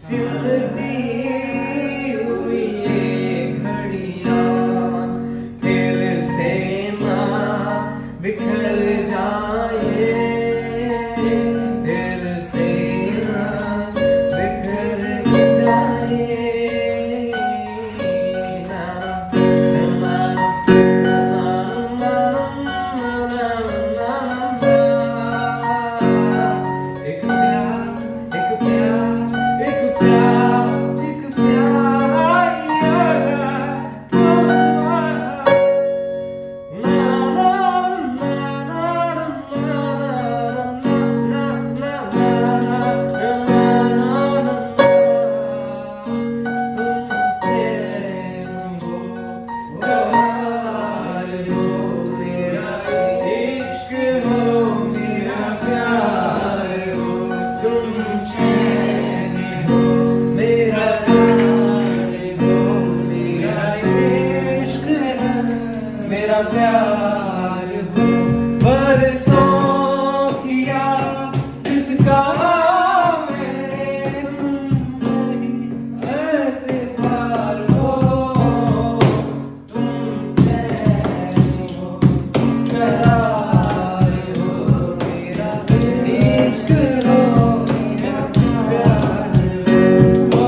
जिंदगी हुई ये घड़ियां फिर से ना बिखर जाए, फिर से ना बिखर जाए ना। एक प्यार एक प्यार एक प्यार एक मेरा प्यार हो। बरसों किया जिसका मैंने एतबार हो, तुम चैन हो करार हो, मेरा इश्क हो मेरा प्यार हो।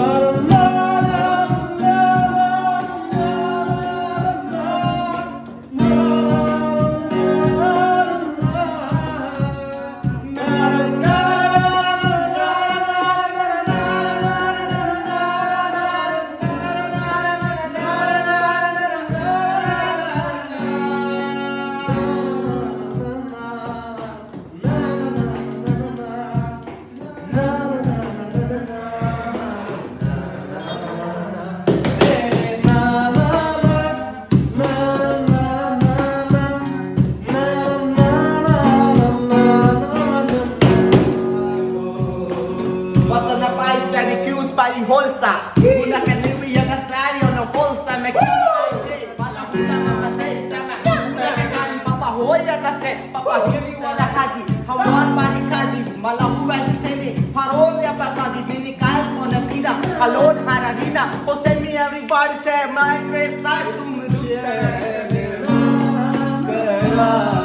Holsa, una canilla nasario no bolsa me quita para una mamá se sama una vegan papa hoya na se papa hiri wala haji hamar bani kaji malahu wasi se me parol ya pasadi bini kal ko nasira alon harina o se me everybody say my face side tum